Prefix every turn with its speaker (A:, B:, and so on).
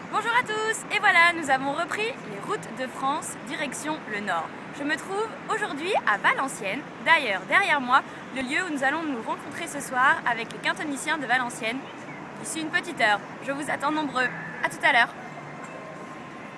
A: Bonjour à tous, et voilà, nous avons repris les routes de France, direction le nord. Je me trouve aujourd'hui à Valenciennes, d'ailleurs derrière moi, le lieu où nous allons nous rencontrer ce soir avec les quintoniciens de Valenciennes. D'ici une petite heure, je vous attends nombreux. À tout à l'heure.